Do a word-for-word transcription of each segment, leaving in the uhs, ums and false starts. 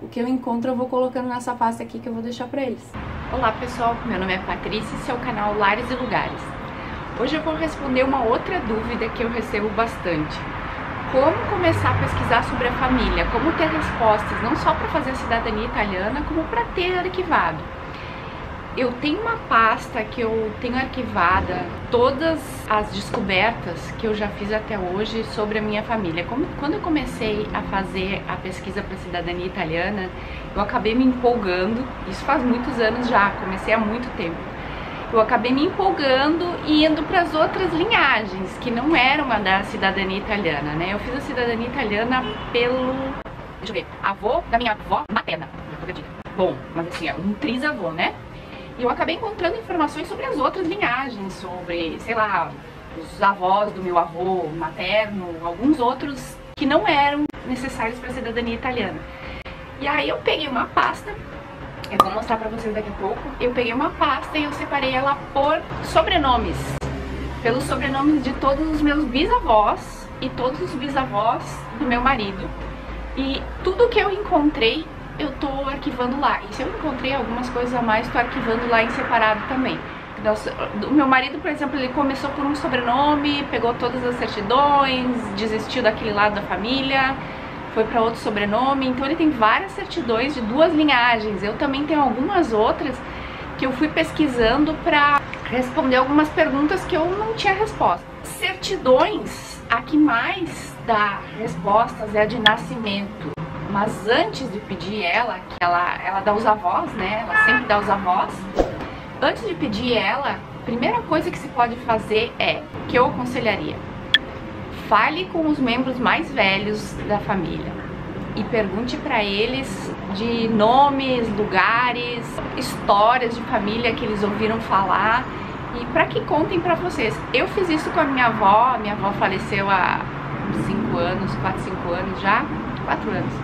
o que eu encontro eu vou colocando nessa pasta aqui que eu vou deixar pra eles. Olá pessoal, meu nome é Patrícia e esse é o canal Lares e Lugares. Hoje eu vou responder uma outra dúvida que eu recebo bastante. Como começar a pesquisar sobre a família? Como ter respostas, não só para fazer a cidadania italiana, como para ter arquivado. Eu tenho uma pasta que eu tenho arquivada todas as descobertas que eu já fiz até hoje sobre a minha família. Como, quando eu comecei a fazer a pesquisa para a cidadania italiana, eu acabei me empolgando, isso faz muitos anos já, comecei há muito tempo. Eu acabei me empolgando e indo para as outras linhagens, que não eram a da cidadania italiana, né? Eu fiz a cidadania italiana pelo, deixa eu ver, avô da minha avó materna. Bom, mas assim, é um trisavô, né? E eu acabei encontrando informações sobre as outras linhagens, sobre, sei lá, os avós do meu avô materno, alguns outros que não eram necessários para a cidadania italiana. E aí eu peguei uma pasta, eu vou mostrar pra vocês daqui a pouco, eu peguei uma pasta e eu separei ela por sobrenomes, pelos sobrenomes de todos os meus bisavós e todos os bisavós do meu marido. E tudo que eu encontrei, eu tô arquivando lá. E se eu encontrei algumas coisas a mais, tô arquivando lá em separado também. O meu marido, por exemplo, ele começou por um sobrenome, pegou todas as certidões, desistiu daquele lado da família, foi para outro sobrenome, então ele tem várias certidões de duas linhagens. Eu também tenho algumas outras que eu fui pesquisando para responder algumas perguntas que eu não tinha resposta. Certidões, a que mais dá respostas é a de nascimento. Mas antes de pedir ela, que ela, ela dá os avós, né? Ela sempre dá os avós. Antes de pedir ela, a primeira coisa que se pode fazer é, que eu aconselharia, fale com os membros mais velhos da família e pergunte para eles de nomes, lugares, histórias de família que eles ouviram falar e para que contem para vocês. Eu fiz isso com a minha avó, minha avó faleceu há cinco anos, quatro, cinco anos já, quatro anos.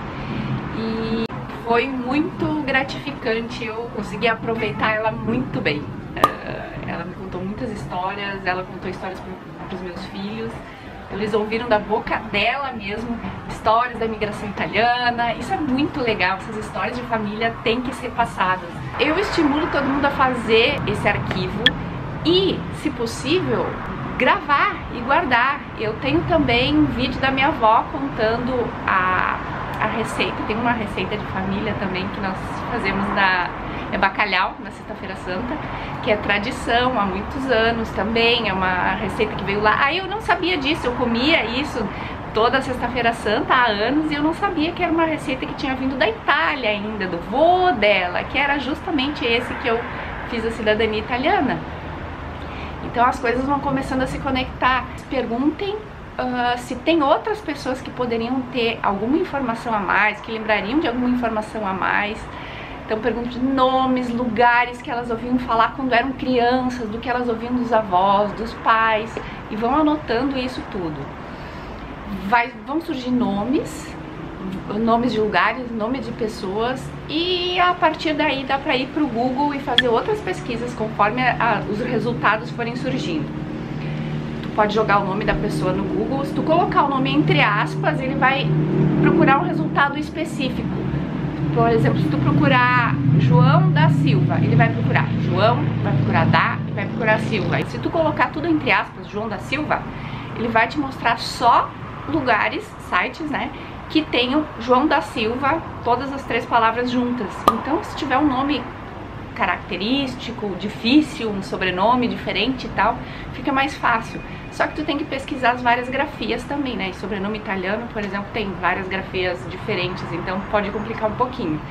E foi muito gratificante, eu consegui aproveitar ela muito bem. Ela me contou muitas histórias, ela contou histórias para os meus filhos. Eles ouviram da boca dela mesmo histórias da imigração italiana. Isso é muito legal, essas histórias de família têm que ser passadas. Eu estimulo todo mundo a fazer esse arquivo e, se possível, gravar e guardar. Eu tenho também um vídeo da minha avó contando a, a receita. Tem uma receita de família também que nós fazemos na... é bacalhau, na Sexta-feira Santa, que é tradição há muitos anos também, é uma receita que veio lá. Aí eu não sabia disso, eu comia isso toda Sexta-feira Santa há anos e eu não sabia que era uma receita que tinha vindo da Itália ainda, do vô dela, que era justamente esse que eu fiz a cidadania italiana. Então as coisas vão começando a se conectar. Perguntem uh, se tem outras pessoas que poderiam ter alguma informação a mais, que lembrariam de alguma informação a mais. Então pergunto de nomes, lugares que elas ouviam falar quando eram crianças, do que elas ouviam dos avós, dos pais, e vão anotando isso tudo. Vai, vão surgir nomes, nomes de lugares, nome de pessoas, e a partir daí dá para ir para o Google e fazer outras pesquisas conforme a, a, os resultados forem surgindo. Tu pode jogar o nome da pessoa no Google, se tu colocar o nome entre aspas, ele vai procurar um resultado específico. Por exemplo, se tu procurar João da Silva, ele vai procurar João, vai procurar da e vai procurar Silva. E se tu colocar tudo entre aspas, João da Silva, ele vai te mostrar só lugares, sites, né, que tenham João da Silva, todas as três palavras juntas. Então, se tiver um nome característico, difícil, um sobrenome diferente e tal, fica mais fácil. Só que tu tem que pesquisar as várias grafias também, né? E sobrenome italiano, por exemplo, tem várias grafias diferentes, então pode complicar um pouquinho.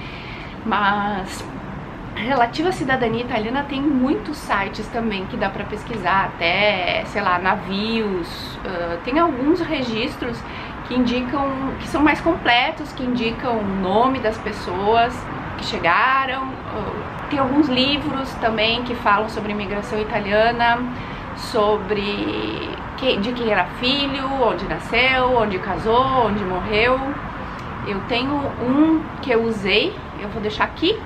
Mas relativo à cidadania italiana, tem muitos sites também que dá pra pesquisar, até, sei lá, navios, uh, tem alguns registros que indicam, que são mais completos, que indicam o nome das pessoas que chegaram. Tem alguns livros também que falam sobre imigração italiana, sobre que, de quem era filho, onde nasceu, onde casou, onde morreu. Eu tenho um que eu usei, eu vou deixar aqui.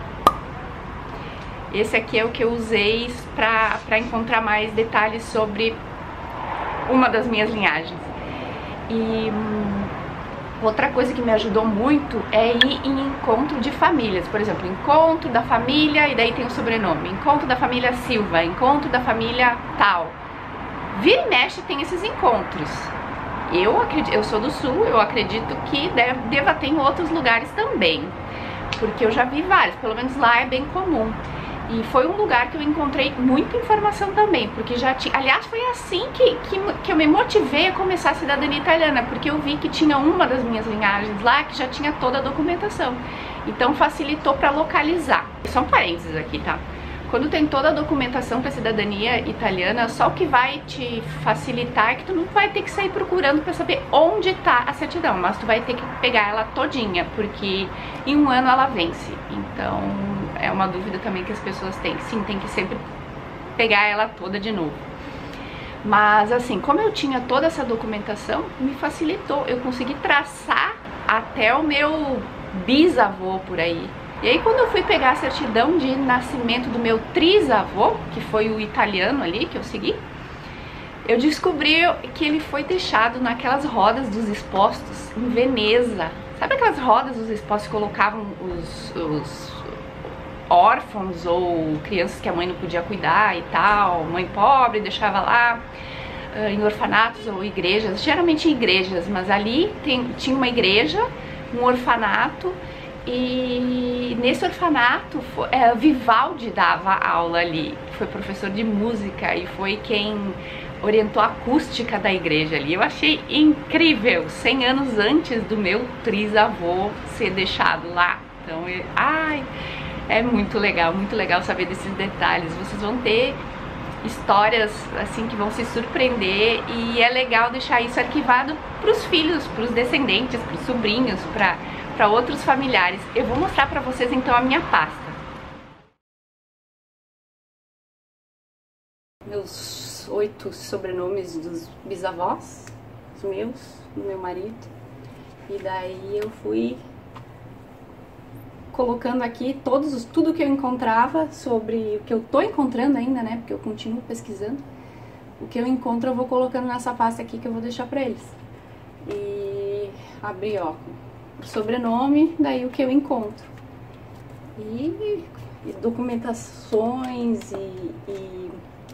Esse aqui é o que eu usei para para encontrar mais detalhes sobre uma das minhas linhagens. E Outra coisa que me ajudou muito é ir em encontro de famílias. Por exemplo, encontro da família e daí tem o sobrenome. Encontro da família Silva, encontro da família tal. Vira e mexe tem esses encontros. Eu, acredito, eu sou do Sul, eu acredito que deve, deva ter em outros lugares também. Porque eu já vi vários, pelo menos lá é bem comum. E foi um lugar que eu encontrei muita informação também, porque já tinha... Aliás, foi assim que, que, que eu me motivei a começar a cidadania italiana, porque eu vi que tinha uma das minhas linhagens lá que já tinha toda a documentação. Então facilitou para localizar. Só um parênteses aqui, tá? Quando tem toda a documentação para a cidadania italiana, só o que vai te facilitar é que tu não vai ter que sair procurando para saber onde está a certidão, mas tu vai ter que pegar ela todinha, porque em um ano ela vence. Então é uma dúvida também que as pessoas têm. Sim, tem que sempre pegar ela toda de novo. Mas assim, como eu tinha toda essa documentação, me facilitou. Eu consegui traçar até o meu bisavô por aí. E aí quando eu fui pegar a certidão de nascimento do meu trisavô, que foi o italiano ali que eu segui, eu descobri que ele foi deixado naquelas rodas dos expostos em Veneza. Sabe aquelas rodas dos expostos que colocavam os, os órfãos ou crianças que a mãe não podia cuidar e tal, mãe pobre deixava lá, em orfanatos ou igrejas, geralmente em igrejas, mas ali tem, tinha uma igreja, um orfanato. E nesse orfanato, é, Vivaldi dava aula ali, foi professor de música e foi quem orientou a acústica da igreja ali. Eu achei incrível, cem anos antes do meu trisavô ser deixado lá. Então, eu, ai, é muito legal, muito legal saber desses detalhes. Vocês vão ter histórias assim que vão se surpreender e é legal deixar isso arquivado para os filhos, para os descendentes, para os sobrinhos, para para outros familiares. Eu vou mostrar para vocês então a minha pasta. Meus oito sobrenomes dos bisavós, os meus, do meu marido. E daí eu fui colocando aqui todos os, tudo que eu encontrava sobre o que eu tô encontrando ainda, né? Porque eu continuo pesquisando. O que eu encontro eu vou colocando nessa pasta aqui que eu vou deixar para eles. E abri, ó, sobrenome, daí o que eu encontro e, e documentações e, e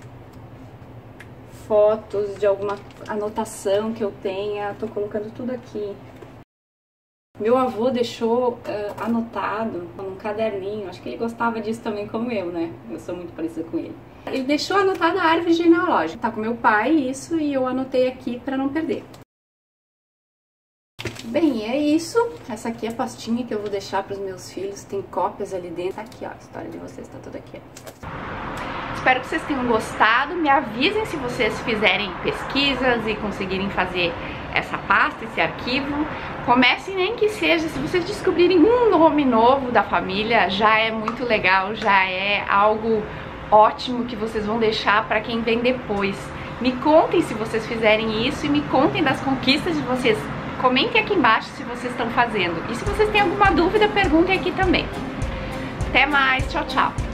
fotos de alguma anotação que eu tenha, tô colocando tudo aqui. Meu avô deixou uh, anotado num caderninho, acho que ele gostava disso também como eu, né? Eu sou muito parecida com ele. Ele deixou anotado a árvore genealógica, tá com meu pai isso, e eu anotei aqui para não perder. Bem, é isso. Essa aqui é a pastinha que eu vou deixar para os meus filhos. Tem cópias ali dentro. Tá aqui, ó. A história de vocês tá toda aqui, ó. Espero que vocês tenham gostado. Me avisem se vocês fizerem pesquisas e conseguirem fazer essa pasta, esse arquivo. Comecem, nem que seja, se vocês descobrirem um nome novo da família, já é muito legal, já é algo ótimo que vocês vão deixar para quem vem depois. Me contem se vocês fizerem isso e me contem das conquistas de vocês. Comentem aqui embaixo se vocês estão fazendo. E se vocês têm alguma dúvida, perguntem aqui também. Até mais, tchau, tchau!